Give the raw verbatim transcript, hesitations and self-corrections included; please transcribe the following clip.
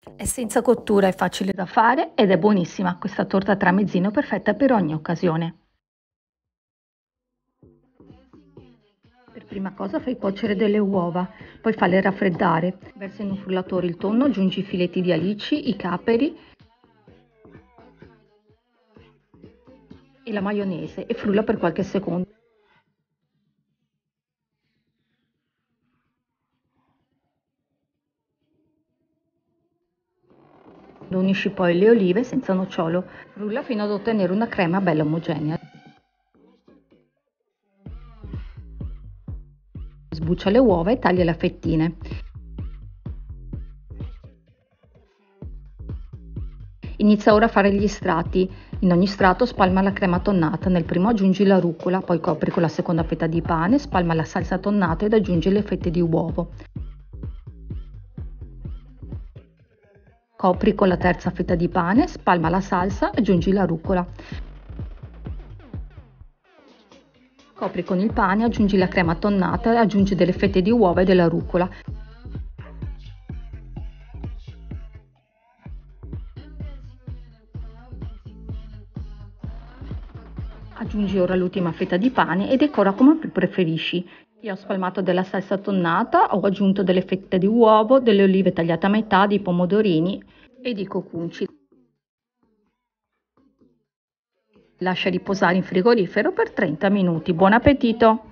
È senza cottura, è facile da fare ed è buonissima questa torta tramezzino perfetta per ogni occasione. Per prima cosa fai cuocere delle uova, poi falle raffreddare. Versa in un frullatore il tonno, aggiungi i filetti di alici, i caperi e la maionese e frulla per qualche secondo. Unisci poi le olive senza nocciolo, frulla fino ad ottenere una crema bella omogenea. Sbuccia le uova e tagliale a fettine. Inizia ora a fare gli strati. In ogni strato spalma la crema tonnata, nel primo aggiungi la rucola, poi copri con la seconda fetta di pane, spalma la salsa tonnata ed aggiungi le fette di uovo. Copri con la terza fetta di pane, spalma la salsa, aggiungi la rucola. Copri con il pane, aggiungi la crema tonnata, aggiungi delle fette di uova e della rucola. Aggiungi ora l'ultima fetta di pane e decora come preferisci. Io ho spalmato della salsa tonnata, ho aggiunto delle fette di uovo, delle olive tagliate a metà, dei pomodorini e di cocunci. Lascia riposare in frigorifero per trenta minuti. Buon appetito!